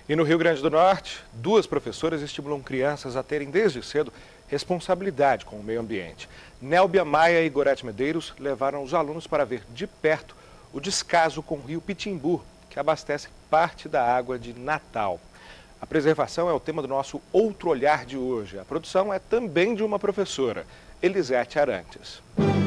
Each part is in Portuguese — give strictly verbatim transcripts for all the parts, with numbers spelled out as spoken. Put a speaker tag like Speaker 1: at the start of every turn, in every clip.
Speaker 1: E no Rio Grande do Norte, duas professoras estimulam crianças a terem desde cedo responsabilidade com o meio ambiente. Nélbia Maia e Gorete Medeiros levaram os alunos para ver de perto o descaso com o rio Pitimbu, que abastece parte da água de Natal. A preservação é o tema do nosso Outro Olhar de hoje. A produção é também de uma professora, Elisete Arantes.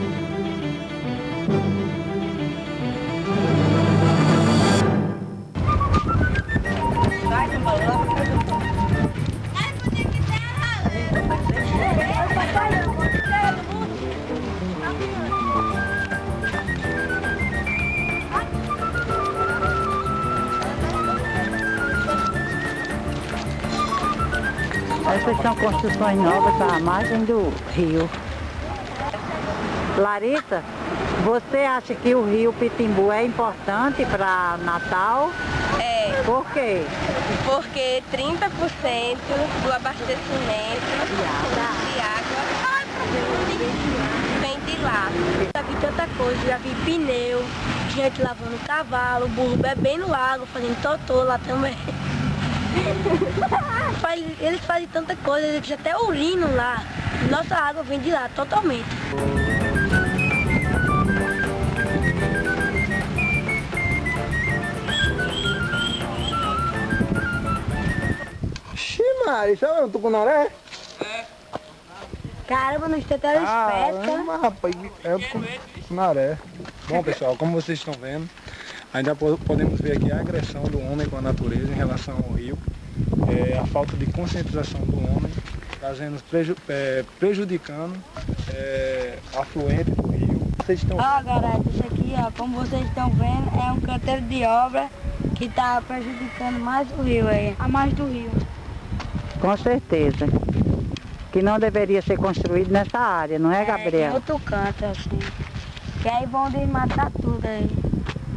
Speaker 2: Essas são construções novas à margem do rio. Larissa, você acha que o rio Pitimbu é importante para Natal?
Speaker 3: É.
Speaker 2: Por quê?
Speaker 3: Porque trinta por cento do abastecimento de água vem de lá. Já vi tanta coisa, já vi pneu, gente lavando cavalo, burro bebendo água, fazendo totô lá também. Eles fazem tanta coisa, eles até urinam lá. Nossa água vem de lá, totalmente.
Speaker 4: Ixi, Mari, isso é um tucunaré?
Speaker 3: É. Caramba, no instante era esperta.
Speaker 4: Caramba, rapaz, é o tucunaré. Bom, pessoal, como vocês estão vendo, ainda podemos ver aqui a agressão do homem com a natureza em relação ao rio. É, a falta de conscientização do homem, trazendo, preju é, prejudicando é, a afluente do rio. Vocês estão...
Speaker 3: Ah, galera, isso aqui, ó, como vocês estão vendo, é um canteiro de obra que está prejudicando mais o rio aí, a mais do rio.
Speaker 2: Com certeza. Que não deveria ser construído nessa área, não é, Gabriel?
Speaker 3: É, em outro canto, assim. Que aí vão desmatar tudo aí.